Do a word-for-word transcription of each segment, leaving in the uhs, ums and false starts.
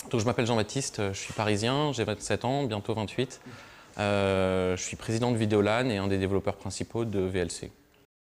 Donc, je m'appelle Jean-Baptiste, je suis parisien, j'ai vingt-sept ans, bientôt vingt-huit. Euh, je suis président de Vidéolan et un des développeurs principaux de V L C.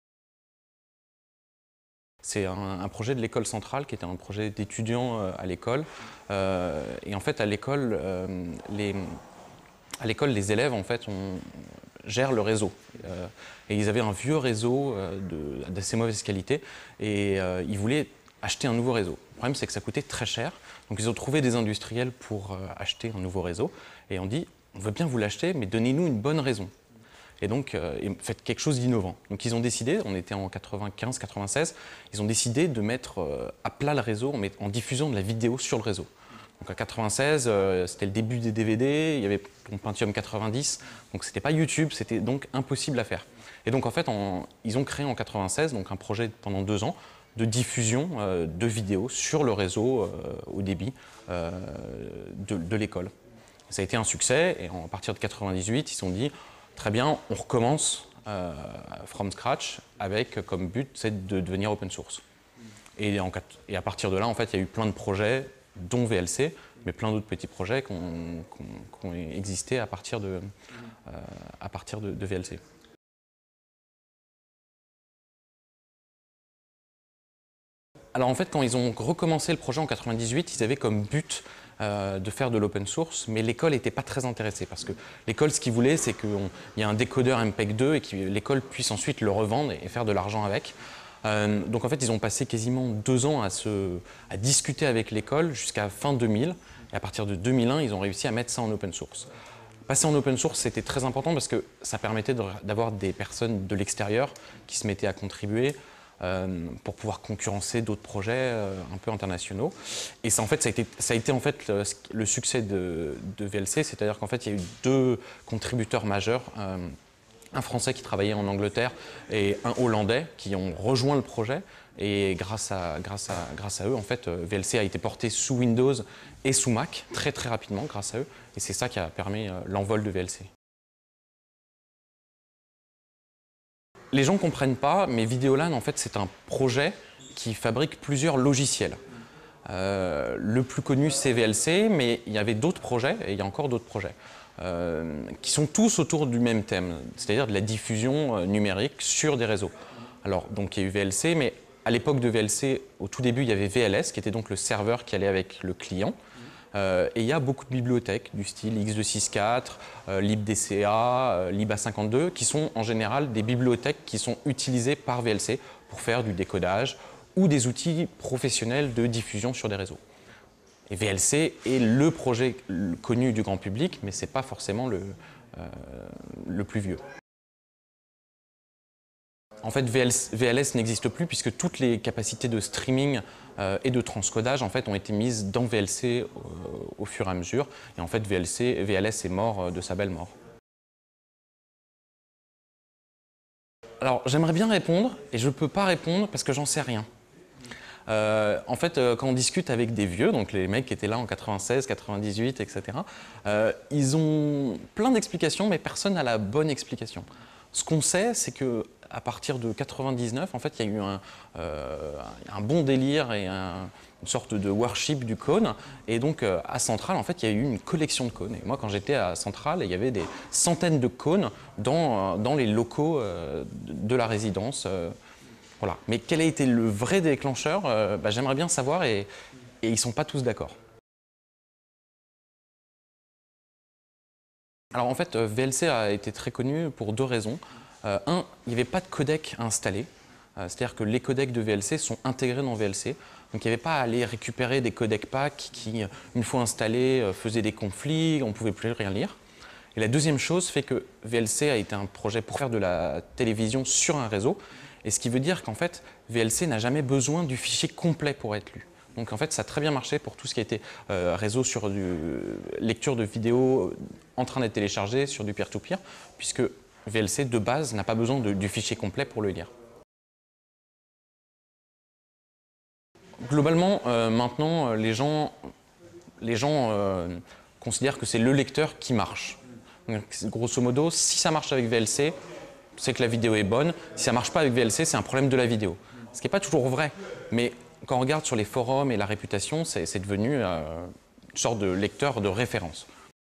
C'est un, un projet de l'école centrale qui était un projet d'étudiants euh, à l'école. Euh, et en fait, à l'école, euh, les, à l'école, les élèves en fait, on, gèrent le réseau. Euh, et ils avaient un vieux réseau euh, d'assez mauvaise qualité et euh, ils voulaient acheter un nouveau réseau. Le problème, c'est que ça coûtait très cher. Donc, ils ont trouvé des industriels pour euh, acheter un nouveau réseau. Et on dit, on veut bien vous l'acheter, mais donnez-nous une bonne raison. Et donc, euh, faites quelque chose d'innovant. Donc, ils ont décidé, on était en quatre-vingt-quinze quatre-vingt-seize, ils ont décidé de mettre euh, à plat le réseau en, met, en diffusant de la vidéo sur le réseau. Donc, en quatre-vingt-seize, euh, c'était le début des D V D, il y avait le Pentium quatre-vingt-dix, donc c'était pas YouTube, c'était donc impossible à faire. Et donc, en fait, en, ils ont créé en quatre-vingt-seize donc un projet pendant deux ans de diffusion euh, de vidéos sur le réseau euh, au débit euh, de, de l'école. Ça a été un succès et en, à partir de quatre-vingt-dix-huit, ils se sont dit très bien, on recommence euh, from scratch avec comme but c'est de devenir open source. Et, en, et à partir de là, en fait, il y a eu plein de projets, dont V L C, mais plein d'autres petits projets qui ont, qui ont, qui ont existé à partir de, euh, à partir de, de V L C. Alors en fait, quand ils ont recommencé le projet en quatre-vingt-dix-huit, ils avaient comme but euh, de faire de l'open source, mais l'école n'était pas très intéressée parce que l'école, ce qu'ils voulaient, c'est qu'il y ait un décodeur M P E G deux et que l'école puisse ensuite le revendre et faire de l'argent avec. Euh, donc en fait, ils ont passé quasiment deux ans à, se, à discuter avec l'école jusqu'à fin deux mille. Et à partir de deux mille un, ils ont réussi à mettre ça en open source. Passer en open source, c'était très important parce que ça permettait d'avoir des personnes de l'extérieur qui se mettaient à contribuer. Euh, pour pouvoir concurrencer d'autres projets euh, un peu internationaux. Et ça, en fait, ça a été, ça a été en fait le, le succès de, de V L C, c'est-à-dire qu'en fait, il y a eu deux contributeurs majeurs, euh, un Français qui travaillait en Angleterre et un Hollandais qui ont rejoint le projet. Et grâce à, grâce à, grâce à eux, en fait, V L C a été porté sous Windows et sous Mac très très rapidement grâce à eux. Et c'est ça qui a permis euh, l'envol de V L C. Les gens ne comprennent pas, mais Vidéolan, en fait, c'est un projet qui fabrique plusieurs logiciels. Euh, le plus connu, c'est V L C, mais il y avait d'autres projets, et il y a encore d'autres projets, euh, qui sont tous autour du même thème, c'est-à-dire de la diffusion euh, numérique sur des réseaux. Alors, donc, il y a eu V L C, mais à l'époque de V L C, au tout début, il y avait V L S, qui était donc le serveur qui allait avec le client. Euh, et il y a beaucoup de bibliothèques du style X deux cent soixante-quatre, euh, libdca, euh, lib A cinquante-deux, qui sont en général des bibliothèques qui sont utilisées par V L C pour faire du décodage ou des outils professionnels de diffusion sur des réseaux. Et V L C est le projet connu du grand public, mais ce n'est pas forcément le, euh, le plus vieux. En fait, V L S n'existe plus puisque toutes les capacités de streaming euh, et de transcodage en fait, ont été mises dans V L C euh, au fur et à mesure. Et en fait, V L C, V L S est mort euh, de sa belle mort. Alors, j'aimerais bien répondre et je ne peux pas répondre parce que j'en sais rien. Euh, en fait, euh, quand on discute avec des vieux, donc les mecs qui étaient là en quatre-vingt-seize, quatre-vingt-dix-huit, et cetera, euh, ils ont plein d'explications, mais personne n'a la bonne explication. Ce qu'on sait, c'est que à partir de quatre-vingt-dix-neuf, en fait, il y a eu un, euh, un bon délire et un, une sorte de worship du cône. Et donc, euh, à Centrale, en fait, il y a eu une collection de cônes. Et moi, quand j'étais à Centrale, il y avait des centaines de cônes dans, dans les locaux euh, de la résidence. Euh, voilà. Mais quel a été le vrai déclencheur euh, bah, j'aimerais bien savoir et, et ils ne sont pas tous d'accord. Alors en fait, V L C a été très connu pour deux raisons. Euh, un, il n'y avait pas de codec à installer, euh, c'est-à-dire que les codecs de V L C sont intégrés dans V L C. Donc il n'y avait pas à aller récupérer des codecs pack qui, une fois installés, euh, faisaient des conflits, on ne pouvait plus rien lire. Et la deuxième chose fait que V L C a été un projet pour faire de la télévision sur un réseau, et ce qui veut dire qu'en fait, V L C n'a jamais besoin du fichier complet pour être lu. Donc en fait, ça a très bien marché pour tout ce qui a été euh, réseau sur du lecture de vidéos en train d'être téléchargé sur du peer-to-peer, puisque V L C de base n'a pas besoin de, du fichier complet pour le lire. Globalement, euh, maintenant, les gens, les gens euh, considèrent que c'est le lecteur qui marche. Donc, grosso modo, si ça marche avec V L C, c'est que la vidéo est bonne. Si ça ne marche pas avec V L C, c'est un problème de la vidéo. Ce qui n'est pas toujours vrai, mais quand on regarde sur les forums et la réputation, c'est devenu euh, sorte de lecteur de référence.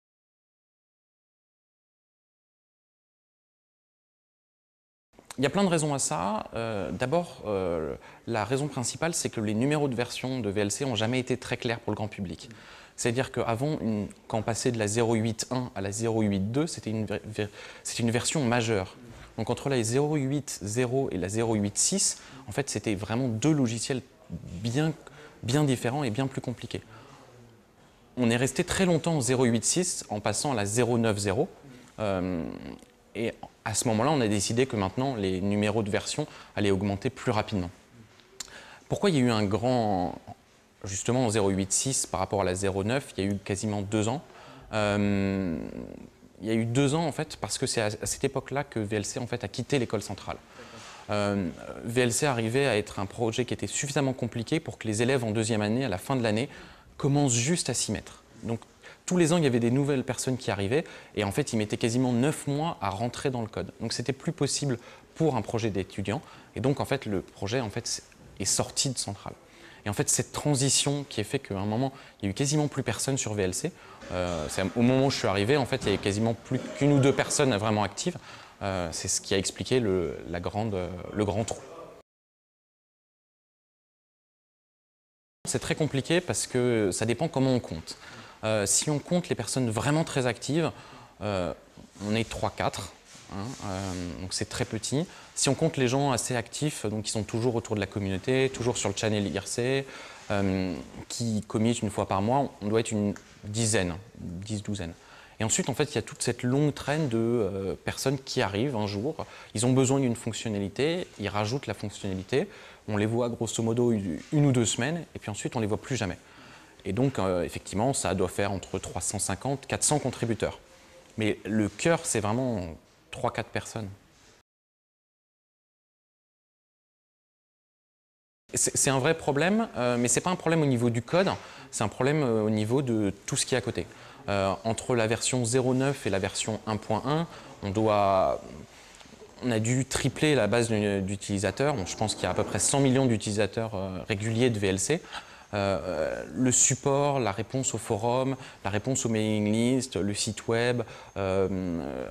Il y a plein de raisons à ça. Euh, D'abord, euh, la raison principale, c'est que les numéros de version de V L C n'ont jamais été très clairs pour le grand public. C'est-à-dire qu'avant, quand on passait de la zéro point huit point un à la zéro point huit point deux, c'était une, une version majeure. Donc entre la zéro point huit point zéro et la zéro point huit point six, en fait, c'était vraiment deux logiciels bien, bien différents et bien plus compliqués. On est resté très longtemps en zéro point huit point six en passant à la zéro point neuf point zéro. Euh, et à ce moment-là, on a décidé que maintenant, les numéros de version allaient augmenter plus rapidement. Pourquoi il y a eu un grand... Justement, en zéro point huit point six par rapport à la zéro point neuf, il y a eu quasiment deux ans. Euh, il y a eu deux ans, en fait, parce que c'est à, à cette époque-là que V L C en fait, a quitté l'école centrale. Euh, V L C arrivait à être un projet qui était suffisamment compliqué pour que les élèves en deuxième année, à la fin de l'année, commencent juste à s'y mettre. Donc, tous les ans, il y avait des nouvelles personnes qui arrivaient et en fait, ils mettaient quasiment neuf mois à rentrer dans le code. Donc, c'était plus possible pour un projet d'étudiant. Et donc, en fait, le projet en fait, est sorti de centrale. Et en fait, cette transition qui est fait qu'à un moment, il n'y a eu quasiment plus personne sur V L C. Euh, au moment où je suis arrivé, en fait, il y avait quasiment plus qu'une ou deux personnes vraiment actives. Euh, c'est ce qui a expliqué le, la grande, le grand trou. C'est très compliqué parce que ça dépend comment on compte. Euh, si on compte les personnes vraiment très actives, euh, on est trois quatre. Hein, euh, donc c'est très petit. Si on compte les gens assez actifs, donc qui sont toujours autour de la communauté, toujours sur le channel I R C, euh, qui committent une fois par mois, on doit être une dizaine, dix, douzaine. Et ensuite, en fait, il y a toute cette longue traîne de euh, personnes qui arrivent un jour, ils ont besoin d'une fonctionnalité, ils rajoutent la fonctionnalité, on les voit grosso modo une, une ou deux semaines, et puis ensuite on ne les voit plus jamais. Et donc, euh, effectivement, ça doit faire entre trois cent cinquante et quatre cents contributeurs. Mais le cœur, c'est vraiment trois quatre personnes. C'est un vrai problème, euh, mais ce n'est pas un problème au niveau du code, c'est un problème euh, au niveau de tout ce qui est à côté. Euh, entre la version zéro point neuf et la version un point un, on, doit, on a dû tripler la base d'utilisateurs. Bon, je pense qu'il y a à peu près cent millions d'utilisateurs euh, réguliers de V L C. Euh, le support, la réponse au forum, la réponse aux mailing lists, le site web, euh,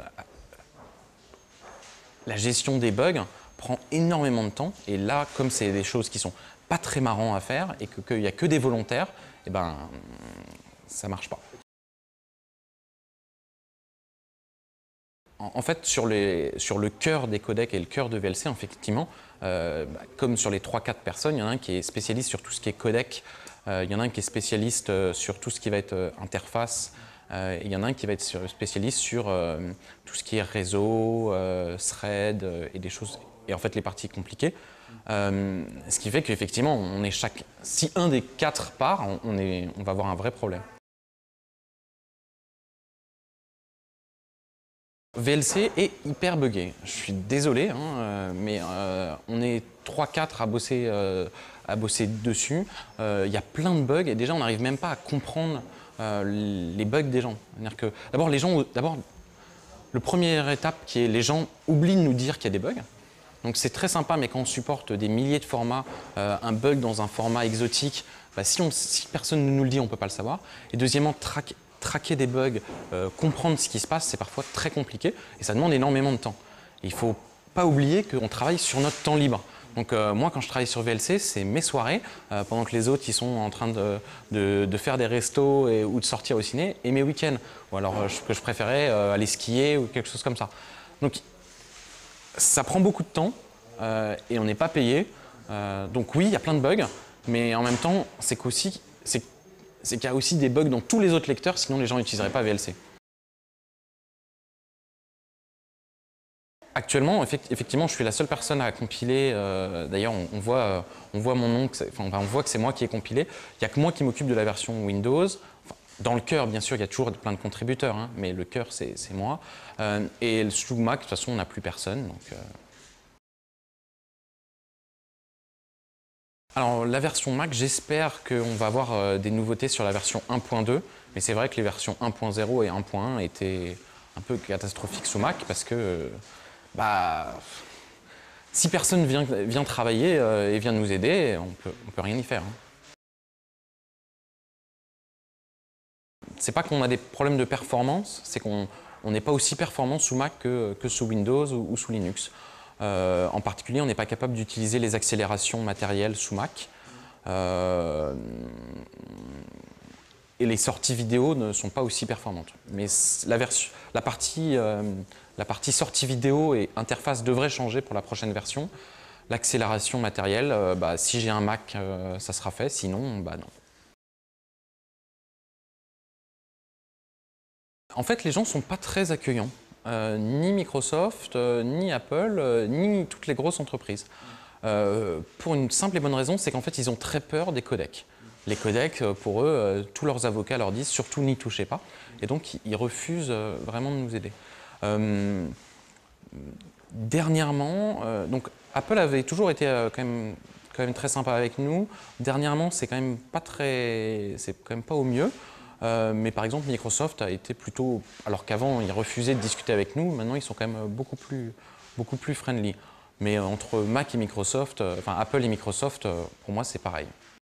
la gestion des bugs prend énormément de temps. Et là, comme c'est des choses qui sont pas très marrantes à faire et qu'il n'y a que des volontaires, eh ben, ça ne marche pas. En, en fait, sur, les, sur le cœur des codecs et le cœur de V L C, effectivement, euh, bah, comme sur les trois quatre personnes, il y en a un qui est spécialiste sur tout ce qui est codec, euh, il y en a un qui est spécialiste euh, sur tout ce qui va être euh, interface, euh, et il y en a un qui va être sur, spécialiste sur euh, tout ce qui est réseau, euh, thread euh, et des choses, et en fait les parties compliquées. Euh, ce qui fait qu'effectivement, on est chaque, si un des quatre part, on, on, est, on va avoir un vrai problème. V L C est hyper buggé. Je suis désolé, hein, euh, mais euh, on est trois quatre à bosser, euh, à bosser dessus. Euh, il y a plein de bugs et déjà on n'arrive même pas à comprendre euh, les bugs des gens. Que, d'abord, les gens, d'abord, le première étape qui est les gens oublient de nous dire qu'il y a des bugs. Donc c'est très sympa, mais quand on supporte des milliers de formats, euh, un bug dans un format exotique, bah, si, on, si personne ne nous le dit, on ne peut pas le savoir. Et deuxièmement, traquer. Traquer des bugs, euh, comprendre ce qui se passe, c'est parfois très compliqué et ça demande énormément de temps. Il ne faut pas oublier qu'on travaille sur notre temps libre. Donc euh, moi, quand je travaille sur V L C, c'est mes soirées, euh, pendant que les autres ils sont en train de, de, de faire des restos et, ou de sortir au ciné, et mes week-ends. Ou alors euh, que je préférais euh, aller skier ou quelque chose comme ça. Donc ça prend beaucoup de temps euh, et on n'est pas payé. Euh, donc oui, il y a plein de bugs, mais en même temps, c'est qu'aussi... c'est qu'il y a aussi des bugs dans tous les autres lecteurs, sinon les gens n'utiliseraient pas V L C. Actuellement, effectivement, je suis la seule personne à compiler. Euh, D'ailleurs, on, on, voit, on voit mon nom, enfin, on voit que c'est moi qui ai compilé. Il n'y a que moi qui m'occupe de la version Windows. Enfin, dans le cœur, bien sûr, il y a toujours plein de contributeurs, hein, mais le cœur, c'est moi. Euh, et sous Mac, de toute façon, on n'a plus personne. Donc, euh... Alors, la version Mac, j'espère qu'on va avoir euh, des nouveautés sur la version un point deux. Mais c'est vrai que les versions un point zéro et un point un étaient un peu catastrophiques sous Mac parce que euh, bah, si personne vient, vient travailler euh, et vient nous aider, on peut, on peut rien y faire. Hein. c'est pas qu'on a des problèmes de performance, c'est qu'on n'est pas aussi performant sous Mac que, que sous Windows ou, ou sous Linux. Euh, en particulier, on n'est pas capable d'utiliser les accélérations matérielles sous Mac. Euh, et les sorties vidéo ne sont pas aussi performantes. Mais la, version, la, partie, euh, la partie sortie vidéo et interface devrait changer pour la prochaine version. L'accélération matérielle, euh, bah, si j'ai un Mac, euh, ça sera fait, sinon, bah non. En fait, les gens ne sont pas très accueillants. Euh, ni Microsoft, euh, ni Apple, euh, ni toutes les grosses entreprises. Euh, pour une simple et bonne raison, c'est qu'en fait, ils ont très peur des codecs. Les codecs, pour eux, euh, tous leurs avocats leur disent surtout n'y touchez pas. Et donc, ils refusent euh, vraiment de nous aider. Euh, dernièrement, euh, donc Apple avait toujours été euh, quand même, quand même très sympa avec nous. Dernièrement, c'est quand même pas très, c'est quand même pas au mieux. Euh, mais par exemple, Microsoft a été plutôt, alors qu'avant ils refusaient de discuter avec nous, maintenant ils sont quand même beaucoup plus, beaucoup plus friendly. Mais entre Mac et Microsoft, euh, enfin Apple et Microsoft, euh, pour moi c'est pareil.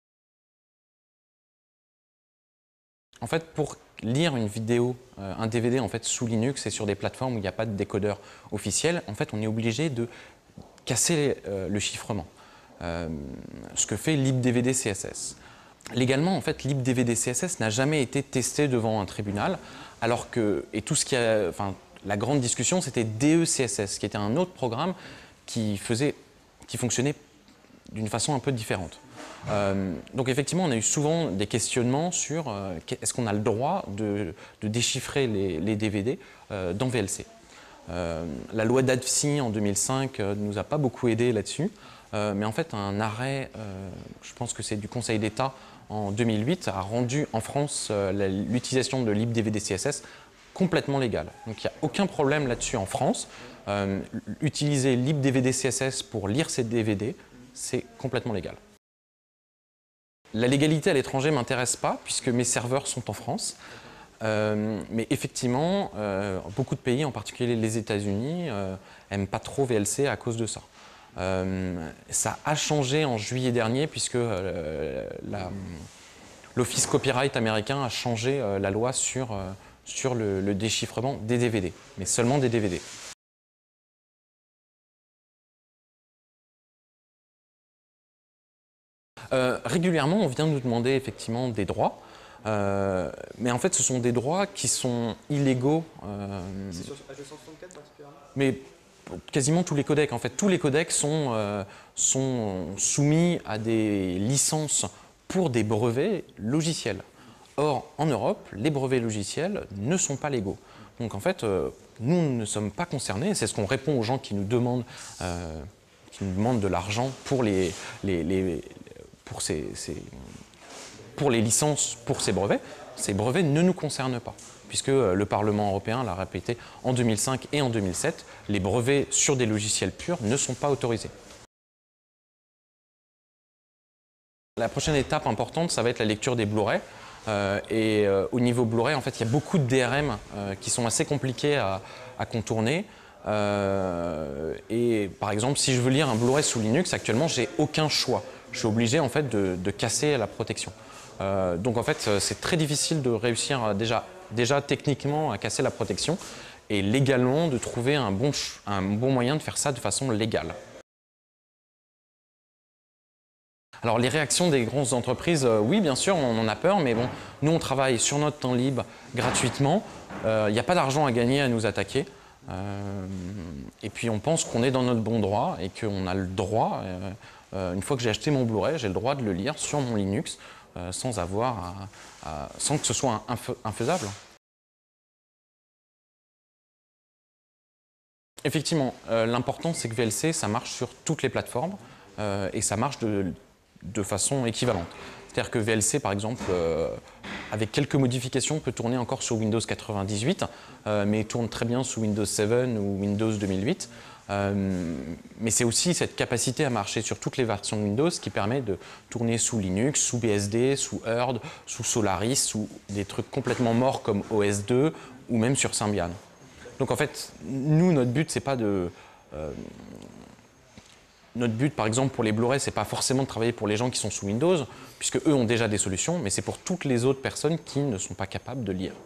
En fait, pour lire une vidéo, euh, un D V D en fait, sous Linux et sur des plateformes où il n'y a pas de décodeur officiel, en fait, on est obligé de casser euh, le chiffrement. Euh, ce que fait libdvd C S S. Légalement, en fait, libdvd C S S n'a jamais été testé devant un tribunal, alors que, et tout ce qui a, enfin, la grande discussion, c'était D E C S S, qui était un autre programme qui faisait, qui fonctionnait d'une façon un peu différente. Euh, donc effectivement, on a eu souvent des questionnements sur euh, est-ce qu'on a le droit de, de déchiffrer les, les D V D euh, dans V L C. Euh, la loi d'A D F S I en deux mille cinq ne euh, nous a pas beaucoup aidé là-dessus, euh, mais en fait un arrêt, euh, je pense que c'est du Conseil d'État en deux mille huit, a rendu en France euh, l'utilisation de libdvd C S S complètement légale. Donc il n'y a aucun problème là-dessus en France. Euh, utiliser libdvd C S S pour lire ces D V D, c'est complètement légal. La légalité à l'étranger ne m'intéresse pas puisque mes serveurs sont en France. Euh, mais effectivement, euh, beaucoup de pays, en particulier les États-Unis, n'aiment euh, pas trop V L C à cause de ça. Euh, ça a changé en juillet dernier puisque euh, l'Office Copyright américain a changé euh, la loi sur, euh, sur le, le déchiffrement des D V D, mais seulement des D V D. Euh, régulièrement, on vient nous demander effectivement des droits, euh, mais en fait, ce sont des droits qui sont illégaux. Euh, C'est sur H deux cent soixante-quatre particulièrement ? Mais quasiment tous les codecs. En fait, tous les codecs sont, euh, sont soumis à des licences pour des brevets logiciels. Or, en Europe, les brevets logiciels ne sont pas légaux. Donc en fait, euh, nous ne sommes pas concernés. C'est ce qu'on répond aux gens qui nous demandent, euh, qui nous demandent de l'argent pour les, les, les Pour, ces, ces, pour les licences pour ces brevets. Ces brevets ne nous concernent pas, puisque le Parlement européen l'a répété en deux mille cinq et en deux mille sept, les brevets sur des logiciels purs ne sont pas autorisés. La prochaine étape importante, ça va être la lecture des Blu-ray. Euh, et euh, au niveau Blu-ray, en fait, il y a beaucoup de D R M euh, qui sont assez compliqués à, à contourner. Euh, et par exemple, si je veux lire un Blu-ray sous Linux, actuellement, j'ai aucun choix. Je suis obligé en fait de, de casser la protection. Euh, donc en fait, c'est très difficile de réussir déjà, déjà techniquement à casser la protection et légalement de trouver un bon, un bon moyen de faire ça de façon légale. Alors les réactions des grandes entreprises, euh, oui bien sûr, on en a peur, mais bon, nous on travaille sur notre temps libre gratuitement. Il euh, n'y a pas d'argent à gagner à nous attaquer. Euh, et puis on pense qu'on est dans notre bon droit et qu'on a le droit. Euh, Euh, une fois que j'ai acheté mon Blu-ray, j'ai le droit de le lire sur mon Linux euh, sans, avoir à, à, sans que ce soit infaisable. Effectivement, euh, l'important c'est que V L C, ça marche sur toutes les plateformes euh, et ça marche de, de façon équivalente. C'est-à-dire que V L C, par exemple, euh, avec quelques modifications, peut tourner encore sur Windows quatre-vingt-dix-huit, euh, mais tourne très bien sous Windows sept ou Windows deux mille huit. Euh, mais c'est aussi cette capacité à marcher sur toutes les versions de Windows qui permet de tourner sous Linux, sous B S D, sous Hurd, sous Solaris, sous des trucs complètement morts comme O S deux ou même sur Symbian. Donc en fait, nous, notre but, c'est pas de... Euh, notre but, par exemple, pour les Blu-ray, c'est pas forcément de travailler pour les gens qui sont sous Windows, puisque eux ont déjà des solutions, mais c'est pour toutes les autres personnes qui ne sont pas capables de lire.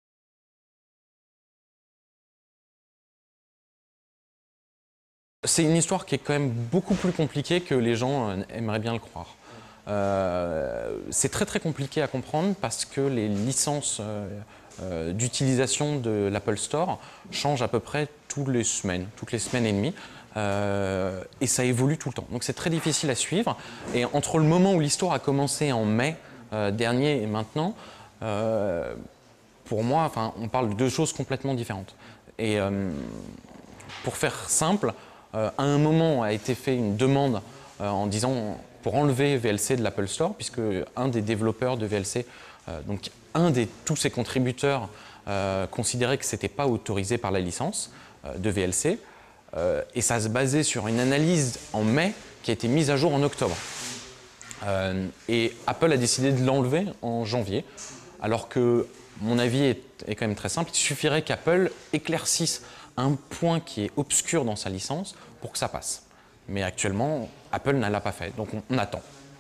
C'est une histoire qui est quand même beaucoup plus compliquée que les gens aimeraient bien le croire. Euh, c'est très très compliqué à comprendre parce que les licences euh, euh, d'utilisation de l'Apple Store changent à peu près toutes les semaines, toutes les semaines et demie. Euh, et ça évolue tout le temps. Donc c'est très difficile à suivre. Et entre le moment où l'histoire a commencé en mai euh, dernier et maintenant, euh, pour moi, enfin, on parle de deux choses complètement différentes. Et euh, pour faire simple, euh, à un moment a été fait une demande euh, en disant pour enlever V L C de l'Apple Store, puisque un des développeurs de V L C, euh, donc un des tous ses contributeurs, euh, considérait que ce n'était pas autorisé par la licence euh, de V L C. Euh, et ça se basait sur une analyse en mai qui a été mise à jour en octobre. Euh, et Apple a décidé de l'enlever en janvier, alors que mon avis est, est quand même très simple. Il suffirait qu'Apple éclaircisse un point qui est obscur dans sa licence pour que ça passe. Mais actuellement, Apple ne l'a pas fait, donc on, on attend.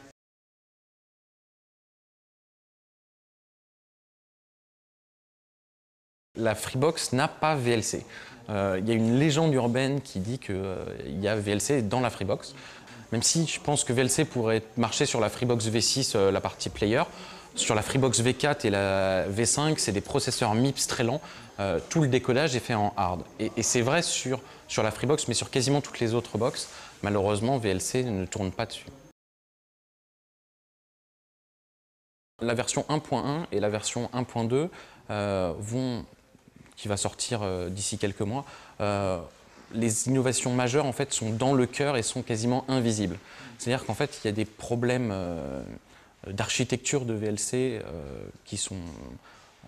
La Freebox n'a pas V L C. Euh, il y a une légende urbaine qui dit qu'il euh, y a V L C dans la Freebox. Même si je pense que V L C pourrait marcher sur la Freebox V six, euh, la partie player. Sur la Freebox V quatre et la V cinq, c'est des processeurs M I P S très lents. Euh, tout le décodage est fait en hard. Et, et c'est vrai sur, sur la Freebox, mais sur quasiment toutes les autres box, malheureusement, V L C ne tourne pas dessus. La version un point un et la version un point deux euh, vont, qui va sortir euh, d'ici quelques mois, euh, les innovations majeures en fait, sont dans le cœur et sont quasiment invisibles. C'est-à-dire qu'en fait, il y a des problèmes euh, d'architecture de V L C euh, qui, sont, euh,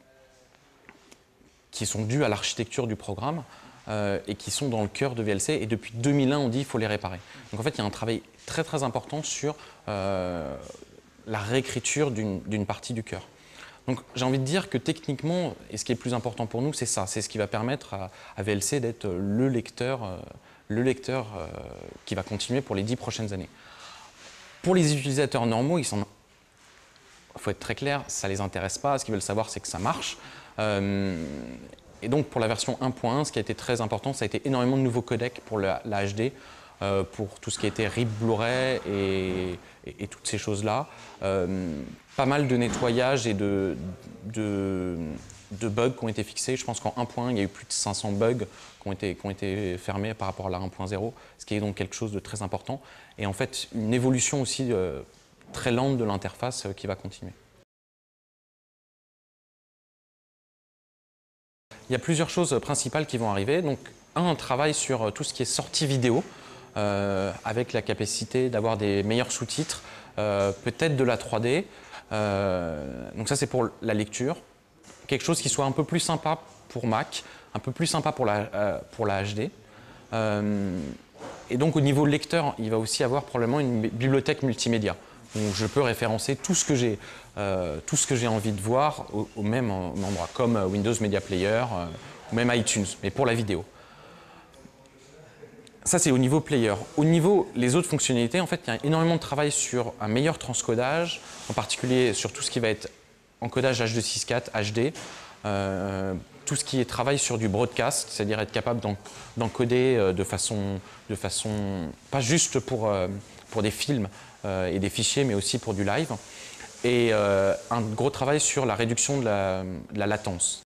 qui sont dus à l'architecture du programme euh, et qui sont dans le cœur de V L C. Et depuis deux mille un, on dit qu'il faut les réparer. Donc en fait, il y a un travail très très important sur euh, la réécriture d'une partie du cœur. Donc j'ai envie de dire que techniquement, et ce qui est le plus important pour nous, c'est ça, c'est ce qui va permettre à, à V L C d'être le lecteur, euh, le lecteur euh, qui va continuer pour les dix prochaines années. Pour les utilisateurs normaux, il faut être très clair, ça ne les intéresse pas, ce qu'ils veulent savoir c'est que ça marche. Euh, et donc pour la version un point un, ce qui a été très important, ça a été énormément de nouveaux codecs pour la, la H D, euh, pour tout ce qui était R I P Blu-ray et, et, et toutes ces choses-là. Euh, pas mal de nettoyage et de, de, de bugs qui ont été fixés. Je pense qu'en un point un, il y a eu plus de cinq cents bugs qui ont été, qui ont été fermés par rapport à la un point zéro, ce qui est donc quelque chose de très important. Et en fait, une évolution aussi euh, très lente de l'interface euh, qui va continuer. Il y a plusieurs choses principales qui vont arriver. Donc, un, un travail sur tout ce qui est sortie vidéo, euh, avec la capacité d'avoir des meilleurs sous-titres, euh, peut-être de la trois D. Euh, donc ça, c'est pour la lecture. Quelque chose qui soit un peu plus sympa pour Mac, un peu plus sympa pour la, euh, pour la H D. Euh, et donc, au niveau lecteur, il va aussi avoir probablement une bibliothèque multimédia. Donc, je peux référencer tout ce que j'ai euh, tout ce que j'ai envie de voir au, au même endroit, comme Windows Media Player euh, ou même iTunes, mais pour la vidéo. Ça, c'est au niveau player. Au niveau les autres fonctionnalités, en fait, il y a énormément de travail sur un meilleur transcodage, en particulier sur tout ce qui va être encodage H deux six quatre, H D, euh, tout ce qui est travail sur du broadcast, c'est-à-dire être capable d'encoder de façon, de façon, pas juste pour, euh, pour des films euh, et des fichiers, mais aussi pour du live. Et euh, un gros travail sur la réduction de la, de la latence.